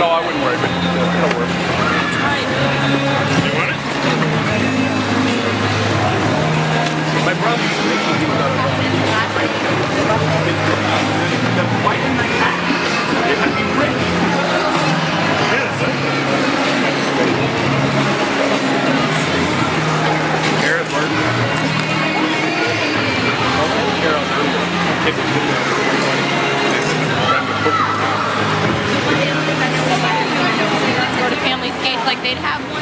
No, I wouldn't worry, but it'll work. You want it? My brother used to make these out of why didn't I act? I'd be rich. Garrett Martin. Go to family skates like they'd have one.